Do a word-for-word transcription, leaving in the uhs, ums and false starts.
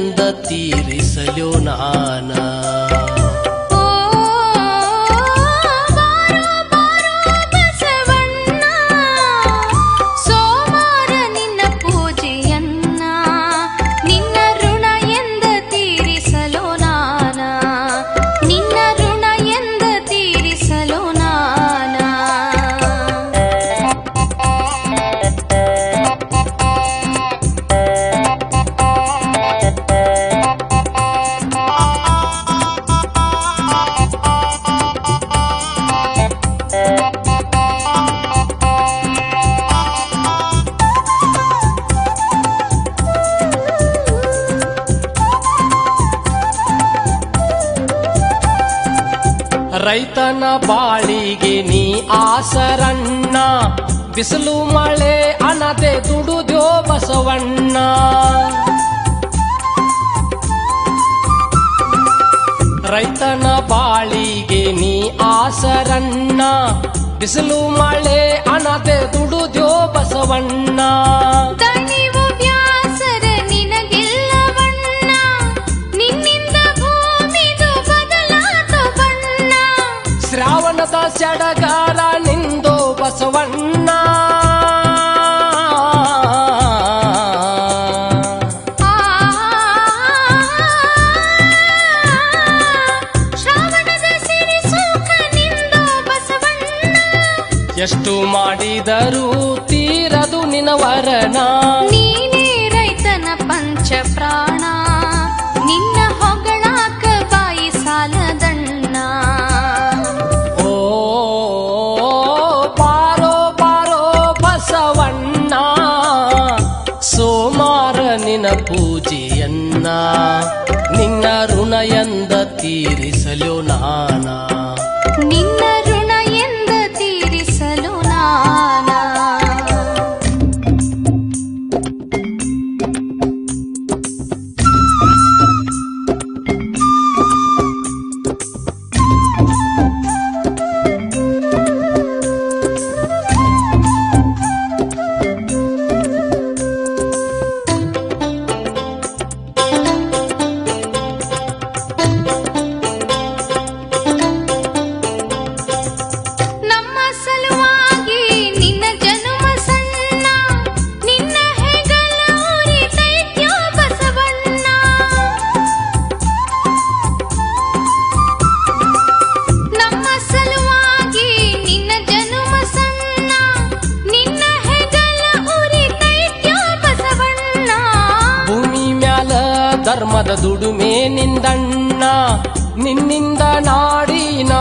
ಎಂದ ತೀರಿಸಲು ನಾನ ರೈತನ ಬಾಳಿಗೆ ನೀ ಆಸರಣ್ಣ ಬಿಸಿಲು ಮಳೆ ಅನದೆ ದುಡುದ್ಯೋ ಬಸವಣ್ಣ ರೈತನ ಬಾಳಿಗೆ ನೀ ಆಸರಣ್ಣ ಬಿಸಿಲು ಮಳೆ ಅನದೆ ದುಡುದ್ಯೋ ಬಸವಣ್ಣ ಶ್ರಾವಣದ ಸಡಗಾರ ನಿಂದೋ ಬಸವಣ್ಣ ಎಷ್ಟು ಮಾಡಿದರೂ ತೀರದು ನಿನವರನ ನೀನೇ ರೈತನ ಪಂಚ ಪ್ರಾಣ ನಿನ್ನ ಹೊಗಳಾಕ ಬಾಯಿ ಸಾಲದಣ್ಣ ಸೋಮಾರ ನಿನ ಪೂಜೆಯನ್ನ ನಿನ್ನ ಋಣ ಎಂದ ತೀರಿಸಲು ನಾನ ನಿನ್ನ ಋಣ ಎಂದ ತೀರಿಸಲು ನಾನ ಧರ್ಮದ ದುಡುಮೆ ನಿಂದಣ್ಣ ನಿನ್ನಿಂದ ನಾಡಿನ